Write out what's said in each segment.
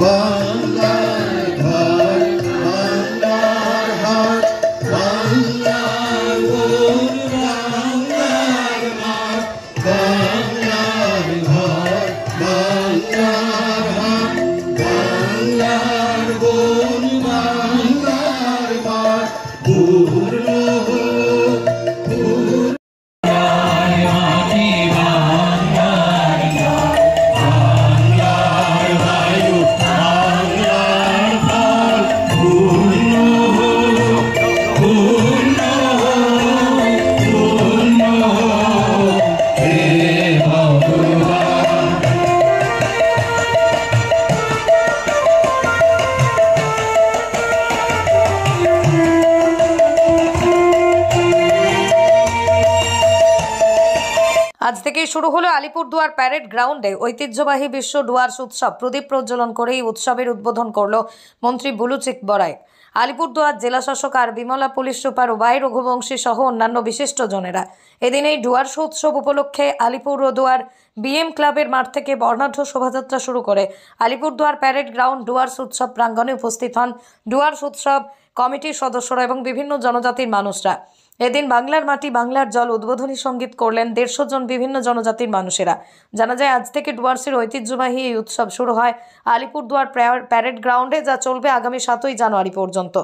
আজ থেকেই শুরু হলো আলিপুরদুয়ার প্যারেড গ্রাউন্ডে ঐতিহ্যবাহী বিশ্ব ডুয়ার্স উৎসব। প্রদীপ প্রজ্বলন করে এই উৎসবের উদ্বোধন করল মন্ত্রী বুলু চিকবরাই। আলিপুরদুয়ার জেলা শাসক R Vimala police super Y Raghuvanshi সহ অন্যান্য বিশিষ্টজনেরা এদিন এই ডুয়ার্স উৎসব উপলক্ষে আলিপুরদুয়ার বিএম ক্লাবের মাঠ থেকে বর্ণাঢ্য শোভাযাত্রা শুরু করে আলিপুরদুয়ার প্যারেড গ্রাউন্ড ডুয়ার্স উৎসব প্রাঙ্গণে উপস্থিত হন ডুয়ার্স উৎসব কমিটির সদস্যরা এবং বিভিন্ন জনজাতির মানুষরা। এদিন বাংলার মাটি বাংলার জল উদ্বোধনী সঙ্গীত করলেন 150 জন বিভিন্ন জনজাতির মানুষেরা। জানা যায় আজ থেকে ডুয়ার্সের ঐতিহ্যবাহী এই উৎসব শুরু হয় আলিপুরদুয়ার প্যারেড গ্রাউন্ডে, যা চলবে আগামী 7ই জানুয়ারি পর্যন্ত।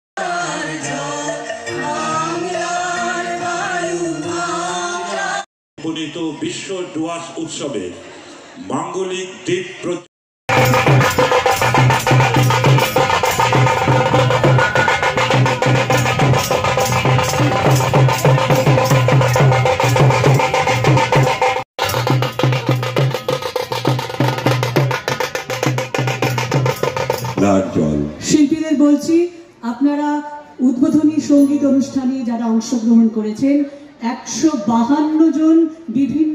বিশ্ব ডুয়ার্স উৎসবে মাঙ্গলিক দ্বীপ শিল্পীদের বলছি, আপনারা উদ্বোধনী সঙ্গীত অনুষ্ঠানে যারা অংশগ্রহণ করেছেন 152 জন বিভিন্ন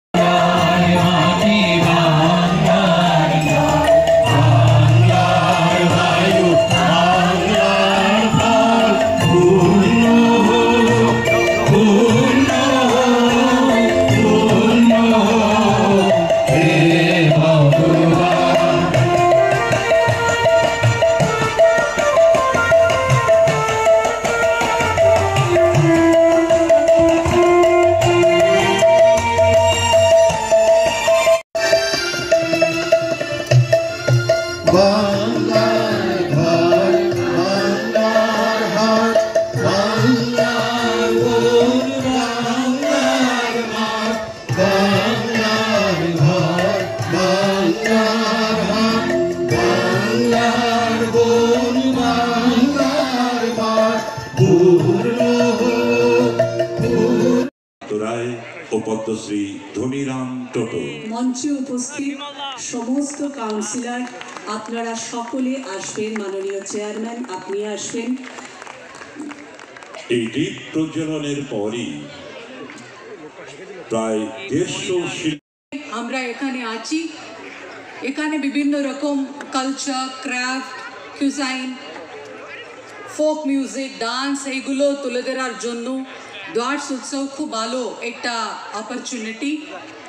পদ্মশ্রী ধনীরাম টোটো মঞ্চে উপস্থিত সমস্ত কাউন্সিলর, আপনারা সকলে আসবেন। মাননীয় চেয়ারম্যান, আপনি আসবেন। এই দ্বীপ প্রজ্বলনের পরই প্রায় 150 আমরা এখানে আছি। এখানে বিভিন্ন রকম culture, craft, cuisine, folk music, dance এইগুলো তুলে ধরার জন্য ডুয়ার্স উৎসব খুব ভালো একটা অপরচুনিটি।